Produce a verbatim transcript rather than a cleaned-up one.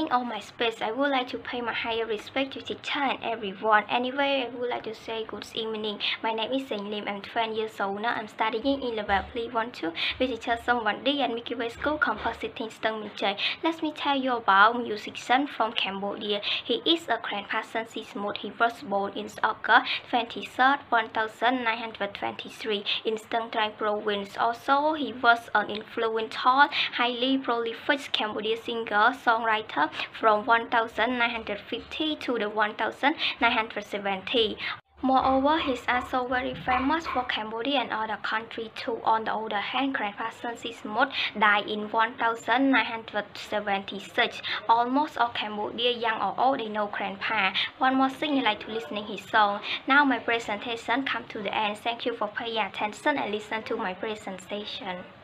beginning of my speech, I would like to pay my higher respect to teacher and everyone. Anyway, I would like to say good evening. My name is Saint Lim. I'm twelve years old now. I'm studying in level three one two with teacher Song Wan Di at Milky Way School, Compositing Stung Min Chai. Let me tell you about musician from Cambodia. He is a grandfather Sismut. He was born in August twenty-third, one thousand nine hundred twenty-three in Stung Trang province. Also, he was an influential, highly prolific Cambodian singer, songwriter from one thousand nine hundred fifty to the one thousand nine hundred seventy. Moreover, he is also very famous for Cambodia and other countries too. On the other hand, Grandfather Sismut died in one thousand nine hundred seventy-six. Almost all Cambodia, young or old, they know Grandpa. One more thing, I like to listen his song. Now my presentation come to the end. Thank you for paying attention and listen to my presentation.